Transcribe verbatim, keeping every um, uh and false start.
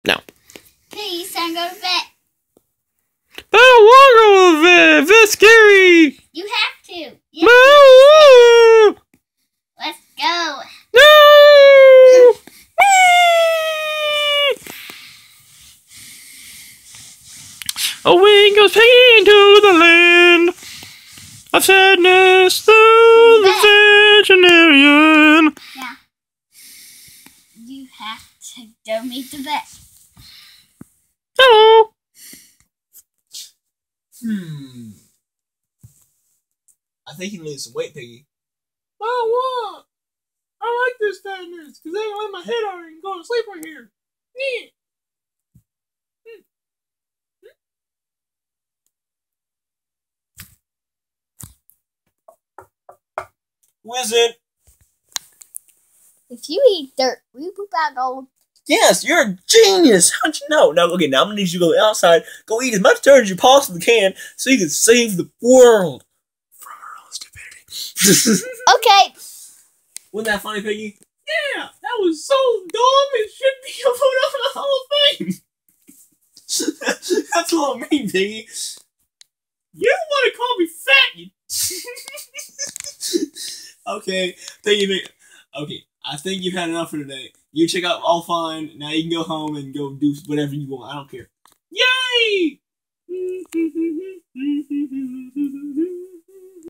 No. Please, time to go to vet. I don't want to go to the vet. That's scary. You have to. You No. Let's go. No. A wing goes into the land of sadness through the veterinarian. Yeah. You have to go meet the vet. Hello. Hmm. I think you lose some weight, Piggy. Oh, what? I like this sadness because I can lay my head on it and go to sleep right here. Yeah. Who is it? If you eat dirt, will you poop out gold? Yes, you're a genius. How'd you know? Now, okay, now I'm gonna need you to go outside, go eat as much dirt as you possibly can, so you can save the world from our own stupidity. Okay. Wasn't that funny, Piggy? Yeah, that was so dumb. It should be put on the Hall of Fame. That's what I mean, Piggy. You don't want to call me fat, you. Okay, Piggy, Piggy. Okay, I think you've had enough for today. You check out all fine. Now you can go home and go do whatever you want. I don't care. Yay!